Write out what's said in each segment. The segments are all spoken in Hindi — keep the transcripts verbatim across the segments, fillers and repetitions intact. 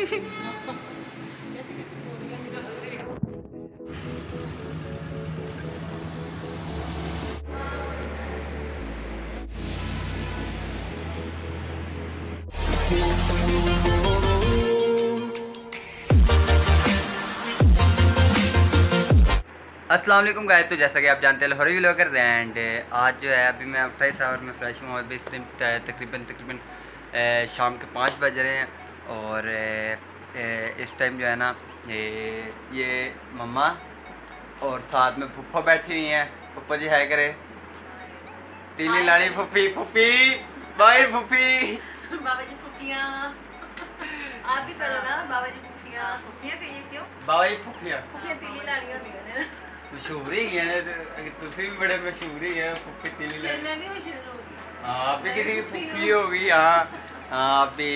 अस्सलाम वालेकुम गाइस। तो जैसा कि आप जानते हैं लाहौरी व्लॉगर एंड आज जो है अभी मैं उठा ही था और मैं फ्रेश हूँ। अभी इस टाइम तकरीबन तकरीबन शाम के पाँच बज रहे हैं और इस टाइम जो है ना ये ये मम्मा और साथ में फुफ्फा बैठी हुई हैं। फुफ्फा जी हाय करे, तीली लाड़ी फुफी फुफी बाय फुफी बाबा जी फुफिया आप भी करो ना। बाबा जी फुफिया फुफिया कहिए क्यों? बाबा जी फुफिया फुफिया तीली लाड़ियां होती है ना, मशहूर ही है। तुम भी बड़े मशहूर ही है फुफी तीली लाड़ी। मैं भी मशहूर होगी। हाँ आप भी किसी की फुफी होगी। हाँ हाँ आप भी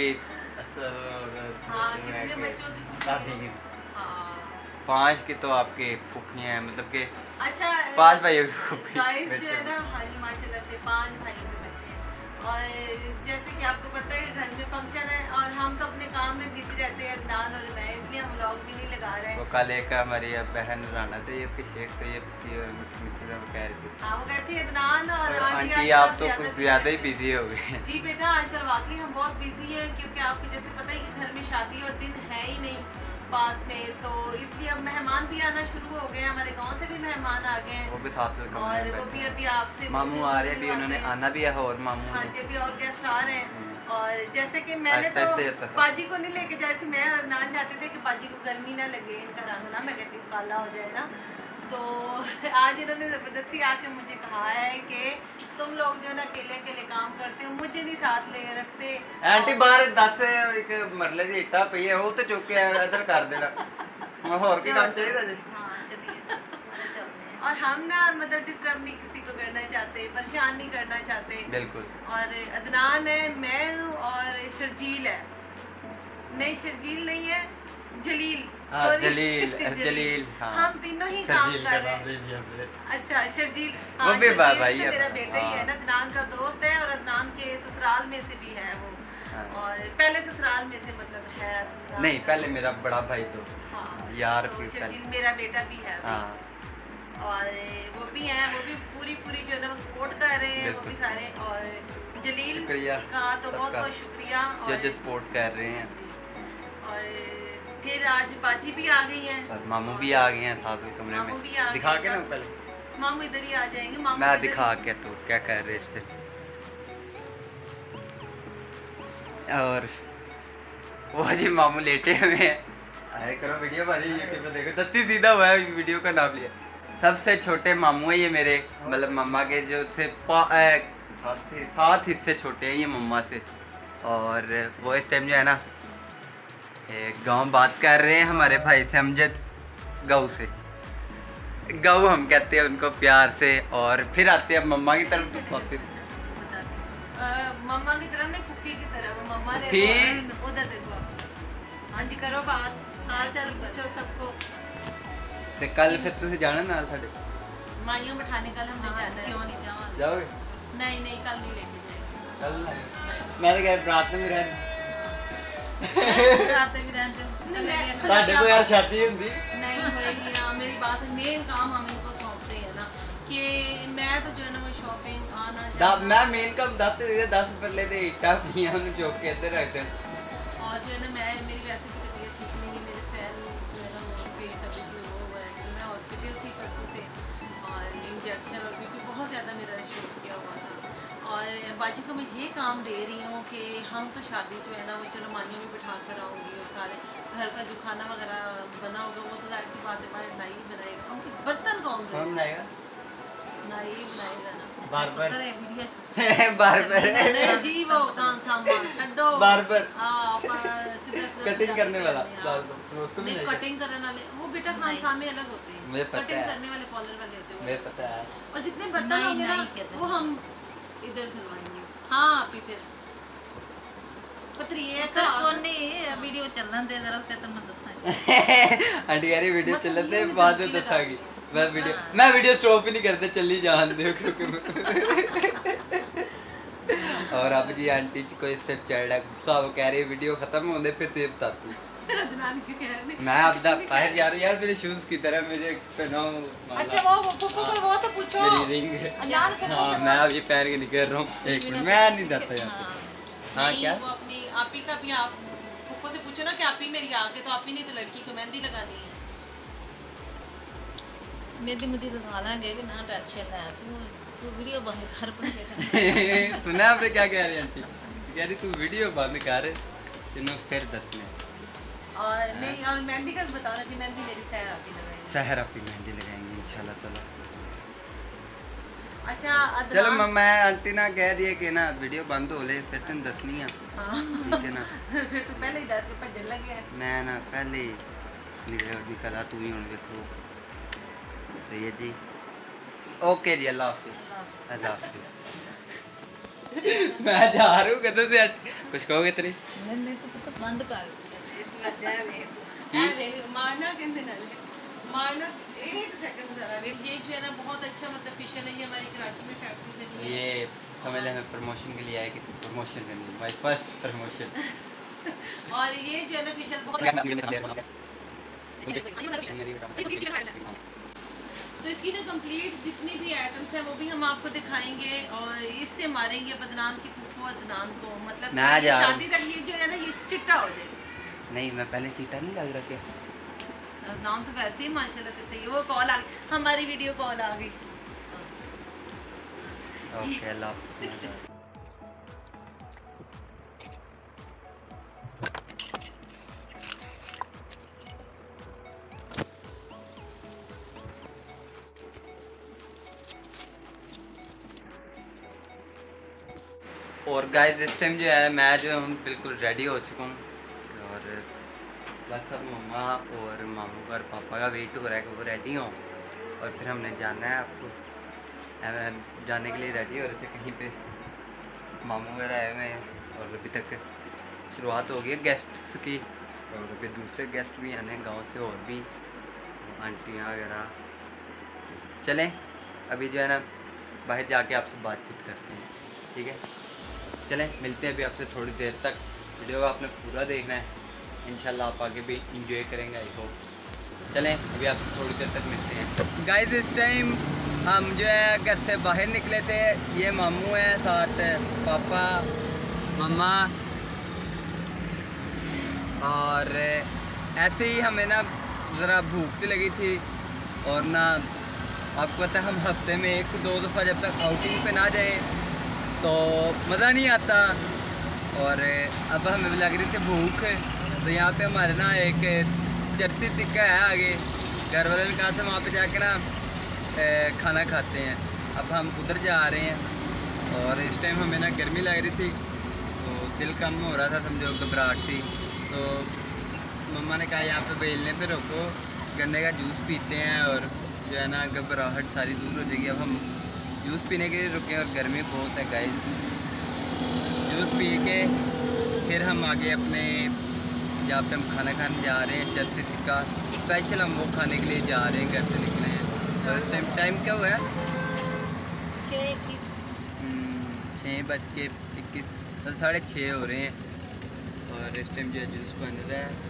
पांच की तो आपके फुफियाँ हैं, मतलब के अच्छा पांच भाइयों की फुफी जो है ना। हाँ जी माशाल्लाह से पांच भाइयों के बच्चे हैं और जैसे कि आपको पता है घर में फंक्शन है और हम तो अपने काम में बिजी रहते हैं अदनान और मैं, इसलिए हम व्लॉग भी नहीं लगा रहे हैं। वो कल एक हमारी बहन राना थे ये के शेख थे ये कह रही थी। हाँ वो कहती है अदनान और आंटी आप तो कुछ ज्यादा ही बिजी हो गए। जी बेटा आजकल वाकई हम बहुत बिजी है क्योंकि आपको जैसे पता ही कि घर में शादी और दिन है ही नहीं पास में, तो इसलिए अब मेहमान भी आना शुरू हो गए। हमारे गांव से भी मेहमान आ गए हैं, वो भी साथ में और वो भी अभी आपसे मामू आ रहे हैं, भी उन्होंने आना भी है और मामू हाँ जी अभी और गेस्ट आ रहे हैं। और जैसे कि मैंने तो बाजी को नहीं लेके जाती, मैं और नान जाते थे कि बाजी को गर्मी ना लगे, इनका रंग ना मैं कहती काला हो जाए ना। तो आज इन्होंने ज़बरदस्ती आके मुझे कहा है कि तुम लोग जो ना अकेले अकेले काम करते हो, मुझे नहीं साथ ले रखते। आंटी बाहर दस एक मरले दी इट्टा पई है, वो तो चुक के इधर कर देना। और की काम चाहिए जी। हां चलिए और हम ना मतलब डिस्टर्ब नहीं किसी को करना चाहते, परेशान नहीं करना चाहते। बिल्कुल। और अदनान है, मैं हूँ और शर्जील है। नहीं शर्जील नहीं है, जलील। हाँ, जलील जलील हाँ। हम तीनों ही काम कर रहे हैं। अच्छा शर्जील हाँ, वो भी भाई है, मेरा बेटा ही है ना, अदनान का दोस्त है और अदनान के ससुराल में से भी है वो। हाँ। और पहले ससुराल में से मतलब है नहीं, पहले मेरा बड़ा भाई तो हाँ, यार तो शर्जील मेरा बेटा भी है। हाँ। और वो भी हैं, वो भी पूरी पूरी जो है ना सपोर्ट कर रहे हैं वो भी सारे। और जलील का तो बहुत बहुत शुक्रिया जो जो सपोर्ट कर रहे हैं। और फिर आज बाजी भी आ गई हैं और मामू भी आ गए हैं साथ में कमरे में। दिखा के ना पहले मामू इधर ही आ जाएंगे। मामू मैं दिखा के तो क्या कर रहे इस पे। और वो जी मामू लेटे हुए हैं। आए करो वीडियो भाई यूट्यूब पे देखो, तत्ती सीधा हुआ है वीडियो का नाम लिया। सबसे छोटे मामू है ये मेरे, मतलब मम्मा के जो से सात हिस्से छोटे हैं ये मम्मा से। और वो इस टाइम जो है ना गाँव बात कर रहे हैं हमारे भाई से, अमजद गऊ से। गऊ हम कहते हैं उनको प्यार से। और फिर आते हैं मम्मा की तरफ से वापस। मम्मा की तरफ नहीं, फुफी की तरफ। मम्मा ने उधर देखो। हाँ जी करो बात, हाल चाल पूछो सबको। ते कल फिर तुझे जाना नाल साडे माइयों बिठाने कल हमने जाना। क्यों नहीं जावांगे? जाओगे? नहीं नहीं कल नहीं लेके जाएंगे। कल नहीं, मैं तो कह रात में भी रहने रात में भी रहते साडे को यार शादी हुंदी नहीं होएगी ना। मेरी बात है, मेन काम हम इनको सौंपते हैं ना कि मैं तो जो है ना वो शॉपिंग आना दा मैं मेन काम दस दे दस पल्ले दे इट्टा पियां उन्हें चौक के इधर रख दे। और जो है ना मैं मेरी वैसे भी तबीयत ठीक नहीं है, मेरे सेल जो है ना वो फेस अभी भी वो हुआ है, मैं हॉस्पिटल थी परसों से और इंजेक्शन और क्योंकि बहुत ज़्यादा मेरा शूट किया हुआ था। और बाजी को मैं ये काम दे रही हूँ कि हम तो शादी जो है ना वो चलो मानियों में बिठा कर आऊँगी और सारे घर का जो खाना वगैरह बना होगा वो तो जाहिर सी बात है हमारे नाई बनाएगा। हम बर्तन कौन कौन बनाएगा? नाई बनाएगा ना बारबर वीडियो बारबर नहीं जी वो काम सामान छड्डो बारबर हां सीधा कटिंग करने वाला बारबर उसको नहीं कटिंग करने वाले वो बेटा खान सामे अलग होते हैं। मुझे पता कटिंग है, करने वाले कॉलर वाले होते हैं, मुझे पता है। और जितने बर्तन होंगे ना वो हम इधर धुलवाएंगे। हां आप ही फिर पत्रिये कर कोने वीडियो चलन दे जरा फिर तुम दसांगे। आंटी यार वीडियो चलन दे बाद में दसांगी। मैं वीडियो मैं वीडियो स्टॉप ही नहीं करते, चली जान दो क्योंकि और अब जी आंटी जी कोई स्टेप चढ़ रहा है, गुस्सा वो कह रही है वीडियो खत्म होने फिर तुझे बताती। अदनान क्यों कह रहे हैं? मैं अब तक बाहर जा रही यार, मेरे शूज की तरह मेरे पहनो अच्छा वो वो पुप्पू को वो तो पूछो। मेरी रिंग है। अदनान पुप्पू हाँ को मैं अब ये पहन के निकल रहा हूँ, एक मिनट मैं नहीं जाता यार। हाँ, हाँ नहीं, क्या वो अपनी आप ही का भी आप पुप्पू से पूछो ना कि आप ही मेरी आके तो आप ही नहीं तो लड़की को मेहंदी लगानी है। मेहंदी मुझे लगा लेंगे कि ना टेंशन है तू तू वीडियो बंद कर पड़ेगा। सुना आपने क्या कह रही आंटी, कह रही तू वीडियो बंद कर तेनों फिर दसने। और नहीं और मेहंदी का भी बताओ ना कि मेहंदी मेरी सैर आप ही लगाएंगे। सहर अपनी मेहंदी लगाएंगे इंशाल्लाह ताला। अच्छा चलो अदनान मैं आंटी ना कह दिए कि ना वीडियो बंद हो ले फिर तुम दसनी है। हाँ ठीक है ना, फिर तो पहले ही डर के भजन लगे हैं। मैं ना पहले ही निकल निकला तू ही हूँ देखो। तो ये जी ओके जी, अल्लाह हाफिज़। अल्लाह हाफिज़। मैं जा रहा हूँ कदों से कुछ कहोगे तेरी नहीं नहीं तो तो बंद कर मारना कहते ना मारना एक सेकंड जरा ये जो है ना बहुत अच्छा मतलब फिशल है, ये हमारी कराची में फैक्ट्री बनी है। ये समझ ले मैं प्रमोशन के लिए आया कि प्रमोशन करनी है, माय फर्स्ट प्रमोशन। और ये जो है ना फिशल बहुत तो इसकी जो कंप्लीट जितनी भी आइटम्स हैं वो भी हम आपको दिखाएंगे और इससे मारेंगे बदनाम की फूफो अदनान को, मतलब मैं कि जा रहा हूँ। शादी तक ये जो है ना ये चिट्टा हो जाए। नहीं मैं पहले चीटा नहीं लग रहा क्या। नाम तो वैसे ही माशाल्लाह से सही है। वो कॉल आ गई, हमारी वीडियो कॉल आ गई। ओके अल्लाह हाफिज़। और गाइस इस टाइम जो है मैं जो हूँ बिल्कुल रेडी हो चुका हूँ और बस अब मम्मा और मामू का और पापा का वेट हो रहा है कि वो रेडी हों और फिर हमने जाना है आपको जाने के लिए रेडी हो रहे थे कहीं पे, मामू वगैरह आए हुए हैं और अभी तक शुरुआत हो गई है गेस्ट्स की और अभी दूसरे गेस्ट भी आने हैं गांव से और भी आंटियाँ वगैरह। चलें अभी जो है ना बाहर जाके आपसे बातचीत करते हैं, ठीक है चलें मिलते हैं अभी आपसे थोड़ी देर तक। वीडियो को आपने पूरा देखना है, इंशाल्लाह आप आगे भी इंजॉय करेंगे आई होप। चलें अभी आपसे थोड़ी देर तक मिलते हैं। गाइस इस टाइम हम जो है घर से बाहर निकले थे, ये मामू हैं साथ पापा मम्मा और ऐसे ही हमें ना ज़रा भूख सी लगी थी और ना आपको पता है हम हफ्ते में एक दो दफ़ा जब तक आउटिंग पे ना जाए तो मज़ा नहीं आता और अब हमें लग रही थी भूख, तो यहाँ पे हमारे ना एक चर्ची टिक्का है आगे, घर वाले ने कहा था वहाँ पे जाके ना खाना खाते हैं। अब हम उधर जा रहे हैं और इस टाइम हमें ना गर्मी लग रही थी तो दिल कम हो रहा था, समझो घबराहट थी, तो मम्मा ने कहा यहाँ पे बेलने पे रोको गन्ने का जूस पीते हैं और जो है ना घबराहट सारी दूर हो जाएगी। अब हम जूस पीने के लिए रुके और गर्मी बहुत है गाइस, जूस पी के फिर हम आगे अपने जहाँ पे हम खाना खाने जा रहे हैं चर्ची टिक्का स्पेशल, हम वो खाने के लिए जा रहे हैं, घर से निकले हैं। और इस टाइम टाइम क्या हुआ है छः इक्कीस छः बज के इक्कीस तो साढ़े छः हो रहे हैं और इस टाइम जो है जूस बन रहा है।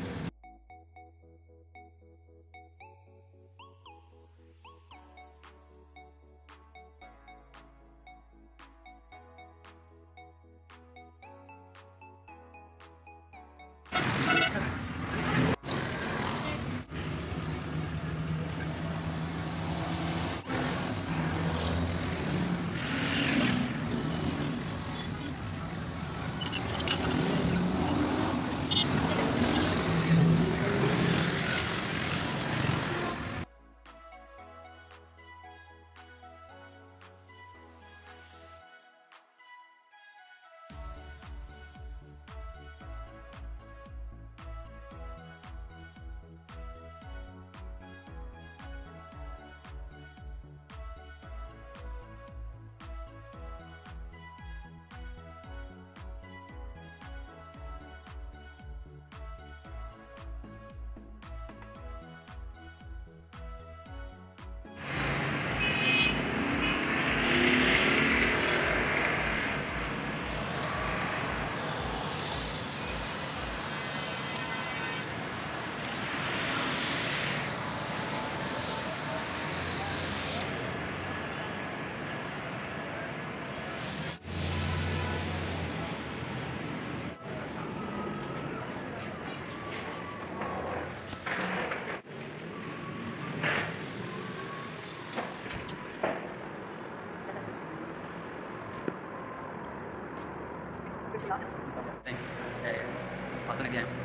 हाथों लग जाए।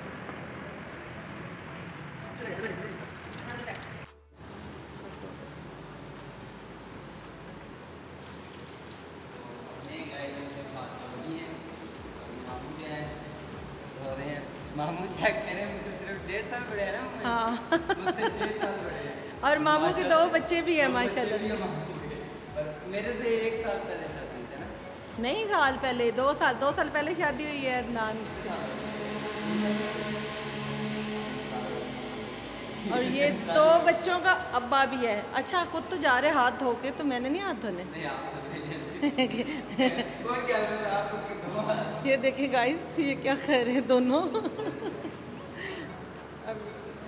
मामू चेक करें, मुझे सिर्फ डेढ़ साल बड़े हैं ना। हाँ मुझसे डेढ़ साल बड़े हैं। और मामू के दो बच्चे भी हैं माशाल्लाह। मेरे से एक साल पहले शादी थी ना। नहीं, साल पहले, दो साल दो साल पहले शादी हुई है अदनान की। और ये दो बच्चों का अब्बा भी है। अच्छा, खुद तो जा रहे हाथ धो के, तो मैंने नहीं हाथ धोने। नहीं, आप तो सही है। कौन क्या बोल रहा है आपको? ये देखिए गाइस, ये क्या कर रहे हैं दोनों। अब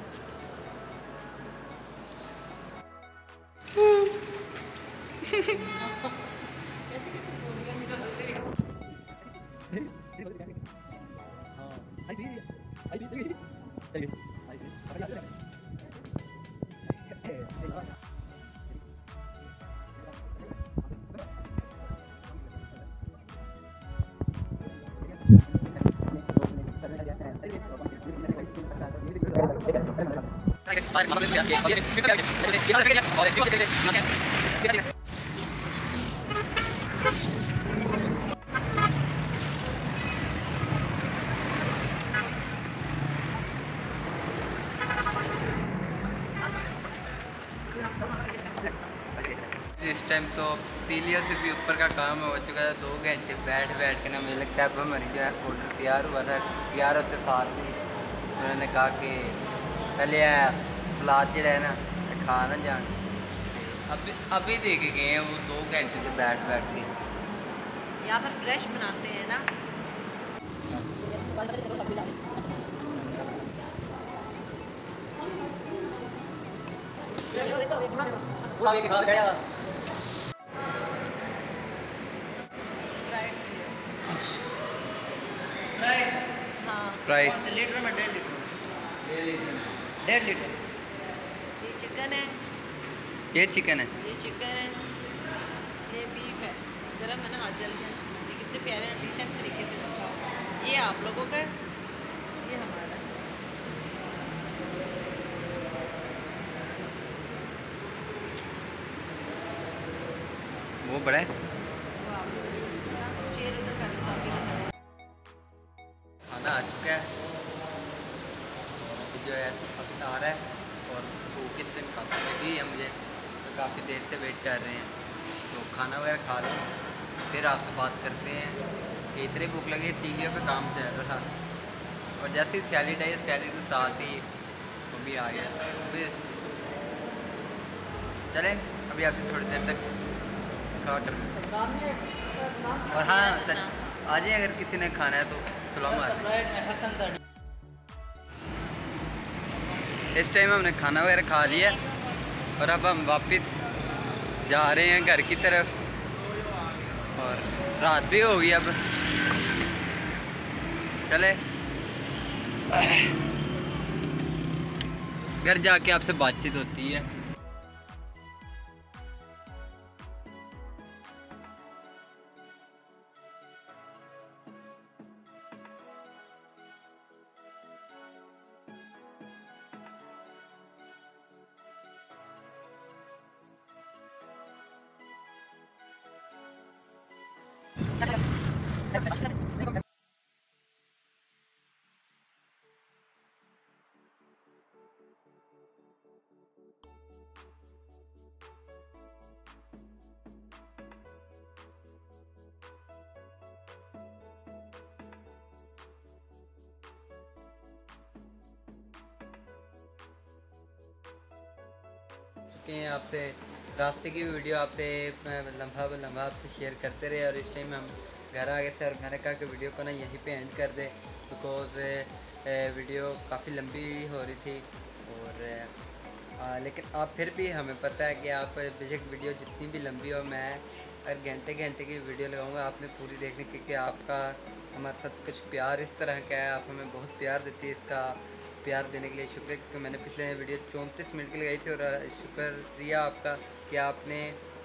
इस टाइम तो तीलिया से भी ऊपर का काम हो चुका है। दो घंटे बैठ बैठ के ना मुझे लगता है अब हमारी जो है ऑर्डर तैयार हुआ था। तैयार होते साथ ही उन्होंने कहा कि पहले सलाद जो है ना खा ना जान। अभी अभी देखे गए हैं वो दो घंटे से बैठ बैठ के। यहाँ पर फ्रेश बनाते हैं ना। हाँ, स्प्राइट लीटर में डेढ़ लीटर डेढ़ लीटर ये चिकन है, ये चिकन है। ये चिकन है, ये बीफ है। गरम है ना, हाथ जल गया। ये कितने प्यारे हैं, डिसेंट तरीके से रखा हुआ। ये आप लोगों का है, ये हमारा है। वो बड़ा है। वो आप लोगों का है। चेयर उधर कर लो ताकि आ जाए। खाना आ चुका है जो है वक्त आ रहा है और भूख इस दिन काफ़ी लगी है मुझे, तो काफ़ी देर से वेट कर रहे हैं। तो खाना वगैरह खा लो, फिर आपसे बात करते हैं कि इतनी भूख लगी। तीलियों पे काम चल रहा था और जैसे ही सैलिड आई, सैलिड के साथ ही वो भी आ गया। फिर चलें अभी आपसे थोड़ी देर तक खा कर। और हाँ सच, आ जाए अगर किसी ने खाना है तो सलाम आ। इस टाइम हमने खाना वगैरह खा लिया और अब हम वापस जा रहे हैं घर की तरफ और रात भी हो गई। अब चले घर जाके आपसे बातचीत होती है। हैं आपसे रास्ते की वीडियो आपसे लम्हा ब लम्हा आपसे शेयर करते रहे और इस टाइम हम घर आ गए थे और मैंने कहा कि वीडियो को ना यहीं पे एंड कर दे, बिकॉज़ वीडियो काफ़ी लंबी हो रही थी। और आ, लेकिन आप फिर भी हमें पता है कि आप बेशक वीडियो जितनी भी लंबी हो, मैं अगर घंटे घंटे की वीडियो लगाऊंगा आपने पूरी देखनी, क्योंकि आपका हमारे साथ कुछ प्यार इस तरह का है। आप हमें बहुत प्यार देती है, इसका प्यार देने के लिए शुक्रिया। क्योंकि मैंने पिछले वीडियो चौंतीस मिनट की लगाई थी और शुक्रिया आपका कि आपने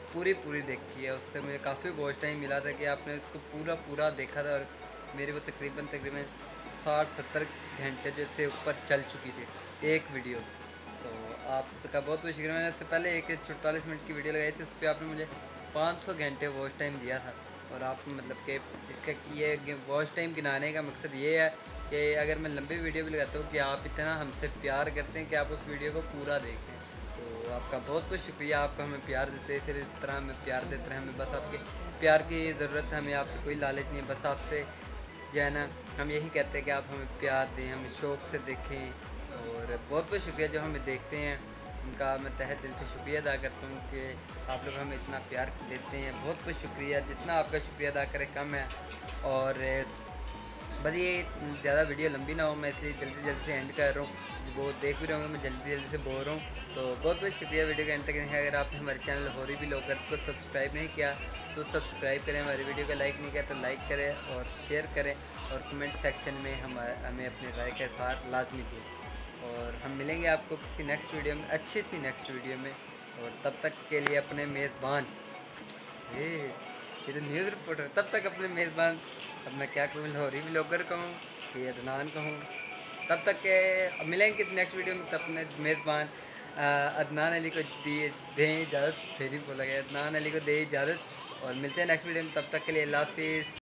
पूरी पूरी देखी है। उससे मुझे काफ़ी वॉच टाइम मिला था कि आपने उसको पूरा पूरा देखा था, और मेरे को तकरीबन तकरीबन साठ सत्तर घंटे जैसे ऊपर चल चुकी थी एक वीडियो। तो आपका बहुत बहुत शुक्रिया। मैंने उससे पहले एक चौतालीस मिनट की वीडियो लगाई थी, उस पर आपने मुझे पाँच सौ घंटे वॉच टाइम दिया था। और आप मतलब कि इसका ये वॉच टाइम गिनाने का मकसद ये है कि अगर मैं लंबी वीडियो भी लगाता हूँ कि आप इतना हमसे प्यार करते हैं कि आप उस वीडियो को पूरा देखते हैं। तो आपका बहुत बहुत शुक्रिया, आपका हमें प्यार देते हैं, फिर इस तरह हमें प्यार देते रहे। हमें बस आपके प्यार की ज़रूरत है, हमें आपसे कोई लालच नहीं है। बस आपसे जो है ना, हम यही कहते हैं कि आप हमें प्यार दें, हमें शौक़ से देखें। और बहुत बहुत शुक्रिया जो हमें देखते हैं, उनका मैं तहे दिल से शुक्रिया अदा करता हूँ कि आप लोग हमें इतना प्यार देते हैं। बहुत बहुत शुक्रिया, जितना आपका शुक्रिया अदा करें कम है। और बस ये ज़्यादा वीडियो लंबी ना हो, मैं इसलिए जल्दी जल्दी से एंड कर रहा हूँ। वो देख भी रहे होंगे मैं जल्दी जल्दी से बोल रहा हूँ। तो बहुत बहुत शुक्रिया वीडियो के एंड तक देखने। अगर आपने हमारे चैनल हो रही भी लोग को सब्सक्राइब नहीं किया तो सब्सक्राइब करें, हमारी वीडियो को लाइक नहीं किया तो लाइक करें और शेयर करें, और कमेंट सेक्शन में हम हमें अपने राय के साथ लाजमी दें। और हम मिलेंगे आपको किसी नेक्स्ट वीडियो में, अच्छी सी नेक्स्ट वीडियो में। और तब तक के लिए अपने मेज़बान, ये ये तो न्यूज़ रिपोर्टर, तब तक अपने मेज़बान, अब मैं क्या कहूँ, लाहौरी व्लॉगर कहूँ कि अदनान कहूँ, तब तक के मिलेंगे किसी नेक्स्ट वीडियो में। तब अपने मेज़बान अदनान अली को दिए दें इजाज़त, सही बोला गया, अदनान अली को दे इजाज़त, और मिलते हैं नेक्स्ट वीडियो में। तब तक के लिए अल्लाह हाफ़िज़।